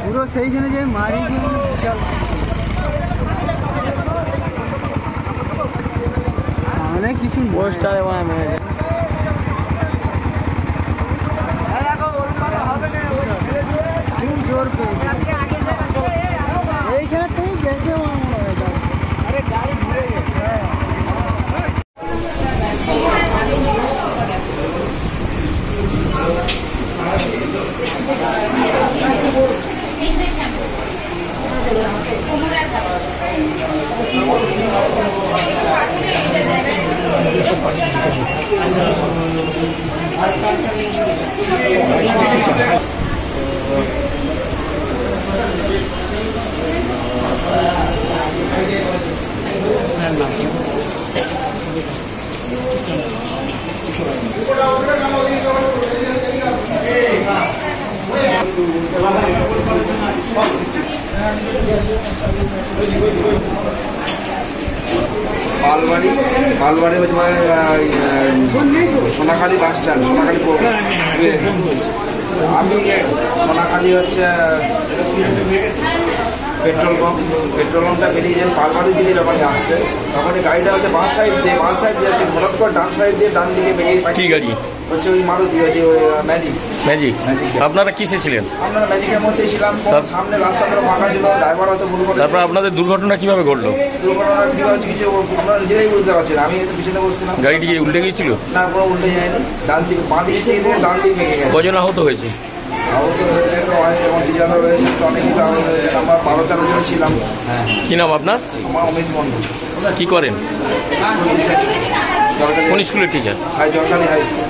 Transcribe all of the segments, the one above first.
পুরো সেইখানে যে মারি বিশাল অনেক কিছু পোস্টার এবং জোর এইখানে তুই গেছে আরে গাড়ি ঘুরে গেছে मालवाड़ी में सोनाखाली बास स्टैंड सोनाखाली सोनाखाली पेट्रोल पंपटा बेरिए पालवाड़ी दिखे जो आसছে তখন গাড়িটা হচ্ছে বাঁ সাইড দিয়ে হঠাৎ করে ডান সাইড দিয়ে ডান দিকে বেরিয়ে কি গাড়ি হচ্ছে ওই মারুতি গাড়ি ওই ম্যাজিক আপনারা কিসে ছিলেন? আমরা ম্যাজিকের মধ্যে ছিলাম, সামনে রাস্তাটা ফাঁকা ছিল, ড্রাইভার হয়তো ভুল করে। তারপর আপনাদের দুর্ঘটনা কিভাবে ঘটলো? দুর্ঘটনা কি হচ্ছে কিছু আমরা নিজেরাই বুঝতে পারছি না। আমি পিছনে বসছিলাম। গাড়িটি কি উল্টে গিয়েছিল? না, পুরো উল্টে যায়নি, ডান দিকে বাঁ দিকে ছেড়ে দিয়ে ডান দিকে ভেঙে গেছে। কজন আহত হয়েছে? আহত হয়েছে তো অনেক, যেমন ডিজাইন রয়েছে তো অনেক কিছু আহত হয়েছে। আমরা 12-13 জন ছিলাম। কি নাম আপনার? আমার অমিত মন্ডল। কি করেন? কোন স্কুলের টিচার? জরকালি high school.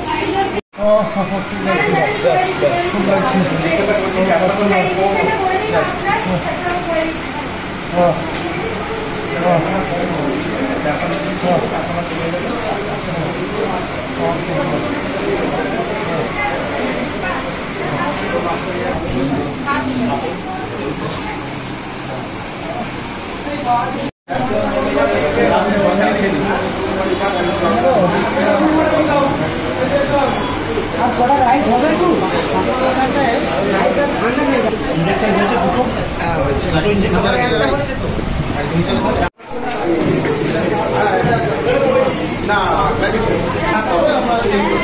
না